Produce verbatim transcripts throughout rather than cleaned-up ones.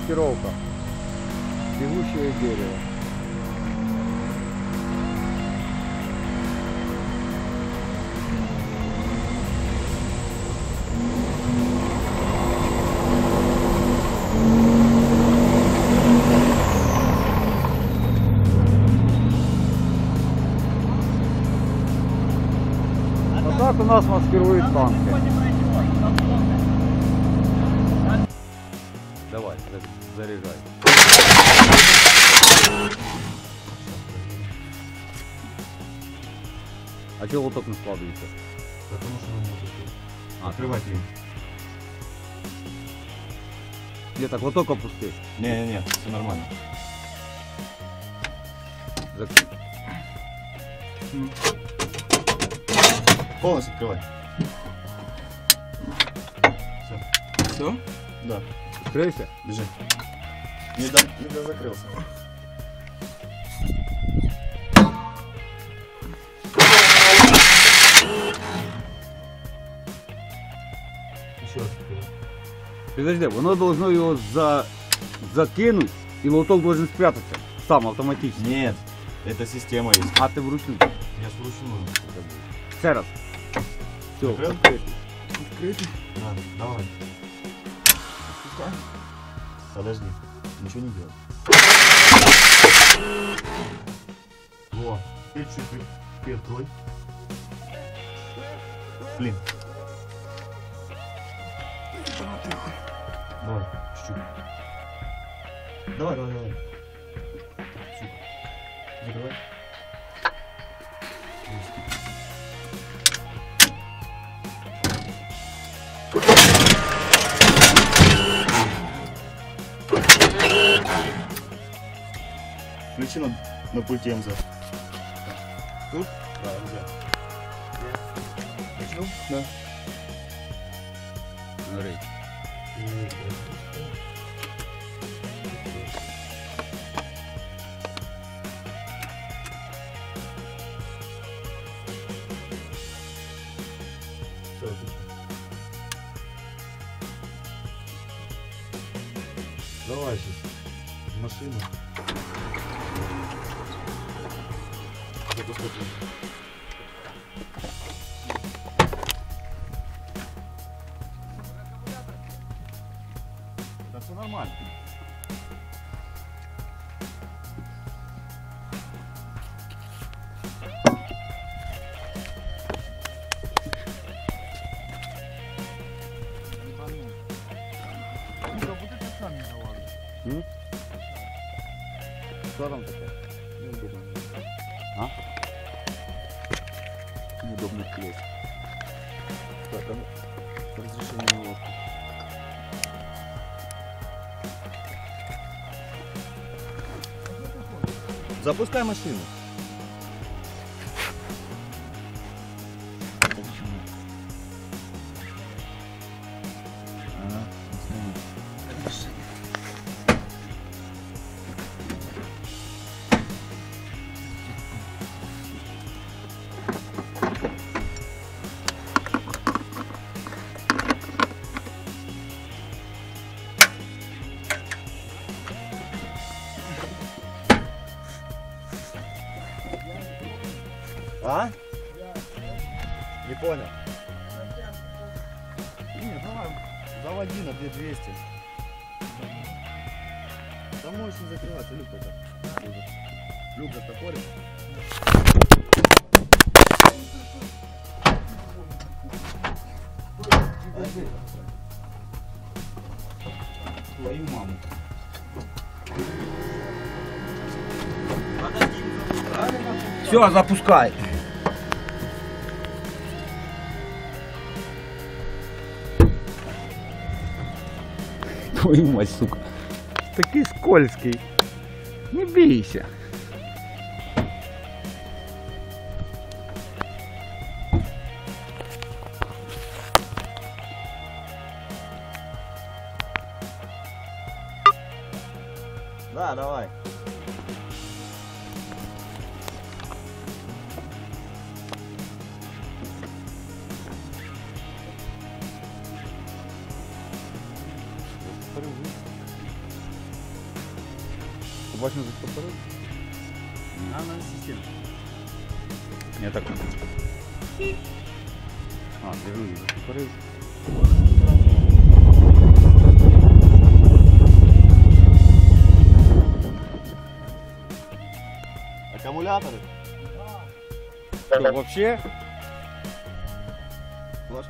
маскировка. Бегущее дерево. Вот так у нас маскируют танки. Давай, заряжай. А чего лоток не складывается? Потому что он не пустой. А, Открывать ее. Где так лоток опусти? Не-не-не, все нормально. Закрыть. Полностью открывай. Все. Все? Да. Откройся. Бежи. Не да, не да закрылся. Еще раз открывай. Подожди, оно должно его за... закинуть, и лоток должен спрятаться сам автоматически. Нет, это система есть. А ты вручную. Я с вручную. Еще раз. Все, Закрыл? открытый. Открытый? Да, давай. Пускай. Подожди, ничего не делай. Во, теперь чуть-чуть приоткрой. Блин. Давай, чуть-чуть. Давай, давай, давай. Сука. Закрывай. Включи на, на пульте МЗ. Тут? Да, МЗ. Начну? Да. Смотри. Давай сейчас в машину. Запускай. Да все нормально. М? Что там такое? Неудобно. А? Неудобно клеить. Так, там разрешение лодки. Запускай машину. А? Не понял. Не, давай, заводи на две двести. Там можешь не закрываться, люк это. Люк застопорим. Твою маму. Все, запускай. Твою мать, сука. Такий скользкий. Не бейся. Да, давай. Бачно застопорив? А, на систему. Я так. А, держу, застопорив. Аккумуляторы? Що, вообще? Флажки.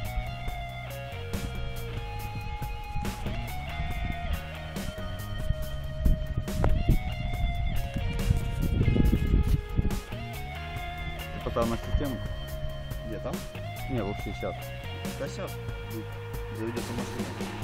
Ты поставил на систему? Где там? Не, вообще сейчас. Да сейчас. Заведется машина.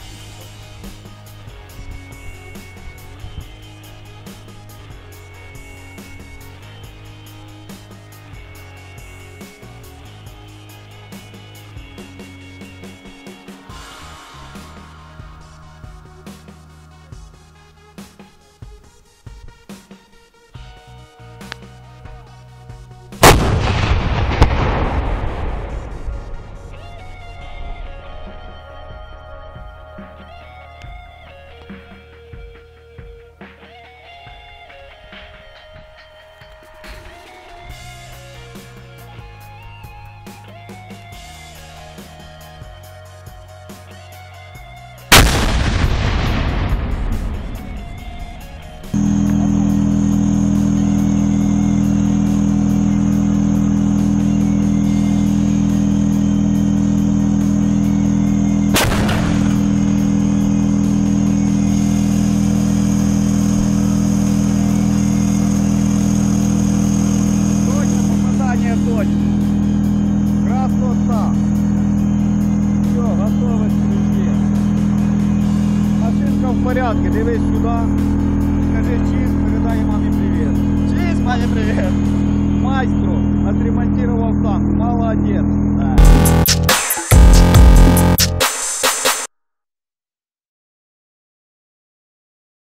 Точно, попадание точно. Красота. Все, готово стрельбе. Машинка в порядке, дивись сюда. Скажи чиз, передай маме привет. Чиз, маме, привет! Майстру отремонтировал танк. Молодец.